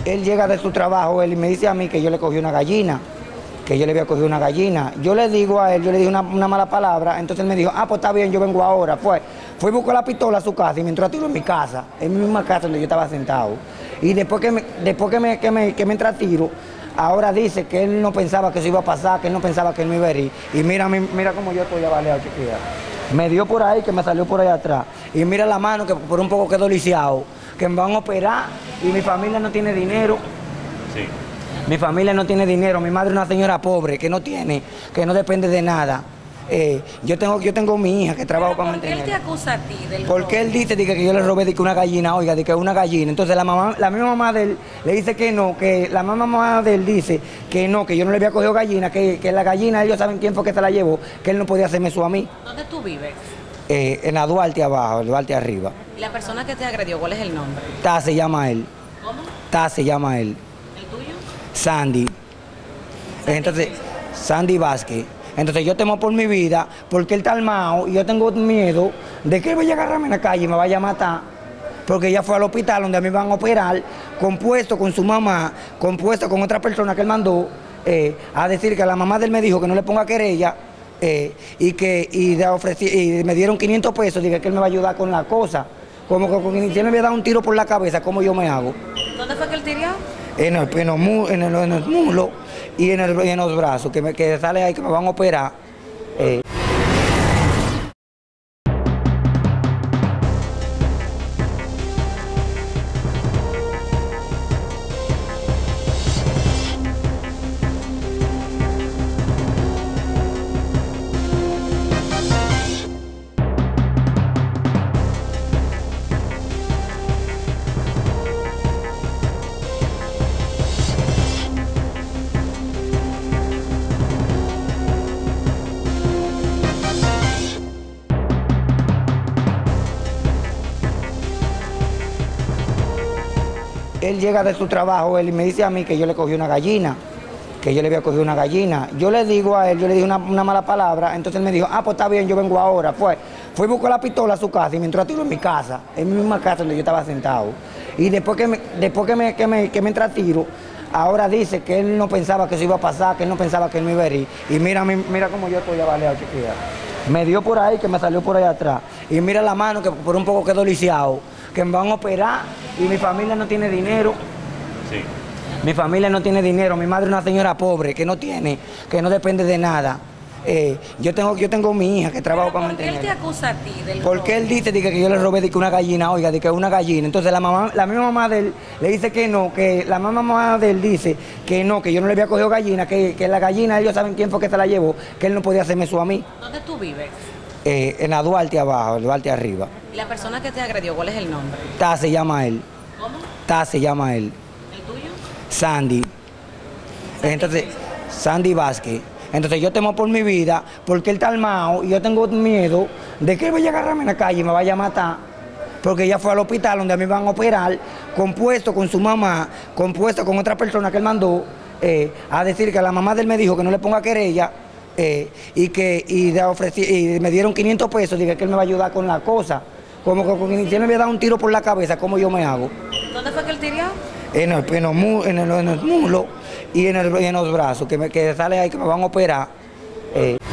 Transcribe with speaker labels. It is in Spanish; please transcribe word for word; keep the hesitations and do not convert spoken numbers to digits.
Speaker 1: Él llega de su trabajo, él y me dice a mí que yo le cogí una gallina, que yo le había cogido una gallina. Yo le digo a él, yo le dije una, una mala palabra, entonces él me dijo, ah, pues está bien, yo vengo ahora. Fue, fue y buscó la pistola a su casa y me entró a tiro en mi casa, en mi misma casa donde yo estaba sentado. Y después que me, después que me, que me, que me entra a tiro, ahora dice que él no pensaba que eso iba a pasar, que él no pensaba que él me iba a herir. Y mira, mira cómo yo estoy avaleado, chiquilla. Me dio por ahí, que me salió por ahí atrás. Y mira la mano, que por un poco quedó lisiado, que me van a operar y mi familia no tiene dinero.
Speaker 2: Sí.
Speaker 1: Mi familia no tiene dinero, mi madre es una señora pobre, que no tiene, que no depende de nada. Eh, yo tengo yo tengo mi hija que trabaja para mantener.
Speaker 3: ¿Por qué él te acusa a ti del
Speaker 1: Porque él dice que yo le robé de que una gallina, oiga, de que una gallina. Entonces la mamá, la misma mamá de él le dice que no, que la misma mamá de él dice que no, que yo no le había cogido gallina, que, que la gallina ellos saben quién fue que se la llevó, que él no podía hacerme eso a mí.
Speaker 3: ¿Dónde tú vives?
Speaker 1: Eh, en la Duarte abajo, el Duarte arriba.
Speaker 3: ¿Y la persona que te agredió, cuál es el nombre?
Speaker 1: Ta se llama él.
Speaker 3: ¿Cómo?
Speaker 1: Ta se llama él.
Speaker 3: ¿El tuyo?
Speaker 1: Sandy.
Speaker 3: Sandy.
Speaker 1: Entonces, Sandy Vázquez. Entonces yo temo por mi vida, porque él está armado y yo tengo miedo de que él vaya a agarrarme en la calle y me vaya a matar. Porque ella fue al hospital donde a mí van a operar, compuesto con su mamá, compuesto con otra persona que él mandó, eh, a decir que la mamá de él me dijo que no le ponga querella, eh, y que y, de ofrecí, y me dieron quinientos pesos, dije que él me va a ayudar con la cosa. Como que con, si él me había dado un tiro por la cabeza, ¿cómo yo me hago?
Speaker 3: ¿Dónde fue que él tiró?
Speaker 1: En el, en, el, en, el, en el muslo y en, el, en los brazos, que, me, que sale ahí que me van a operar. Eh. Él llega de su trabajo, él y me dice a mí que yo le cogí una gallina, que yo le había cogido una gallina. Yo le digo a él, yo le dije una, una mala palabra, entonces él me dijo, ah, pues está bien, yo vengo ahora. Fue, fue y buscó la pistola a su casa y me entró a tiro en mi casa, en mi misma casa donde yo estaba sentado. Y después que me, después que me, que me, que me entra a tiro, ahora dice que él no pensaba que eso iba a pasar, que él no pensaba que él me iba a herir. Y mira, mira cómo yo estoy avaleado, chiquilla. Me dio por ahí, que me salió por ahí atrás. Y mira la mano, que por un poco quedó lisiado, que me van a operar y mi familia no tiene dinero.
Speaker 2: Sí.
Speaker 1: Mi familia no tiene dinero, mi madre es una señora pobre, que no tiene, que no depende de nada. Eh, yo tengo yo tengo mi hija que trabaja para mantener.
Speaker 3: ¿Por qué él te acusa a ti del
Speaker 1: Porque él dice de que yo le robé de que una gallina, oiga, de que una gallina. Entonces la mamá, la misma mamá de él le dice que no, que la misma mamá de él dice que no, que yo no le había cogido gallina, que, que la gallina ellos saben quién fue que se la llevó, que él no podía hacerme eso a mí.
Speaker 3: ¿Dónde tú vives?
Speaker 1: Eh, en la Duarte abajo, el Duarte arriba.
Speaker 3: ¿Y la persona que te agredió, cuál es el nombre?
Speaker 1: Ta se llama él.
Speaker 3: ¿Cómo?
Speaker 1: Ta se llama él.
Speaker 3: ¿El tuyo?
Speaker 1: Sandy.
Speaker 3: Sandy.
Speaker 1: Entonces, Sandy Vázquez. Entonces yo temo por mi vida, porque él está armado y yo tengo miedo de que él vaya a agarrarme en la calle y me vaya a matar. Porque ella fue al hospital donde a mí van a operar, compuesto con su mamá, compuesto con otra persona que él mandó, eh, a decir que la mamá de él me dijo que no le ponga querella, eh, y que y, de ofrecí, y me dieron quinientos pesos, dije que él me va a ayudar con la cosa. Como que con, si él me había dado un tiro por la cabeza, ¿cómo yo me hago?
Speaker 3: ¿Dónde fue que él tiró?
Speaker 1: En el, en, el, en, el, en el muslo y en, el, en los brazos, que, me, que sale ahí que me van a operar. Eh.